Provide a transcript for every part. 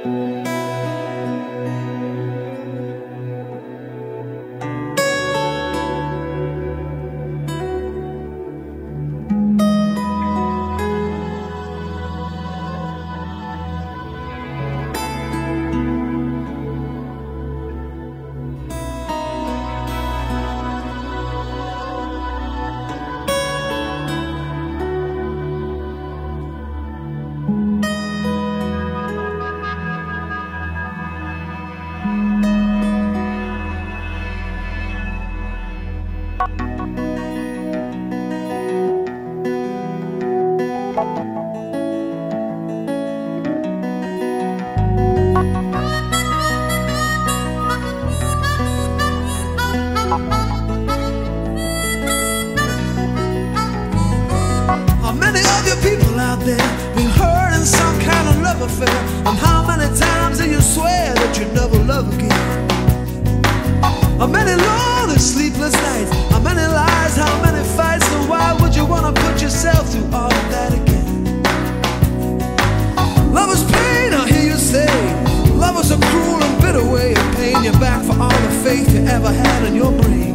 How many of you people out there been hurt in some kind of love affair? And how many times do you swear that you never love again? How many lonely sleepless nights? How many lies? How many fights? And why would you want to put yourself through all of that again? Love is pain, I hear you say. Love is a cruel and bitter way of paying you back for all the faith you ever had in your brain.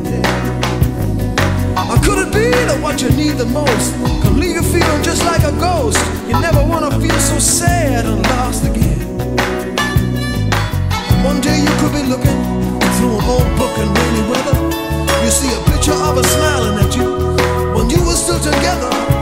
Or could it be that what you need the most can leave you feeling just like a ghost? You never want to feel so sad and lost again. One day you could be looking through an old book in rainy weather. You see a picture of her smiling at you when you were still together.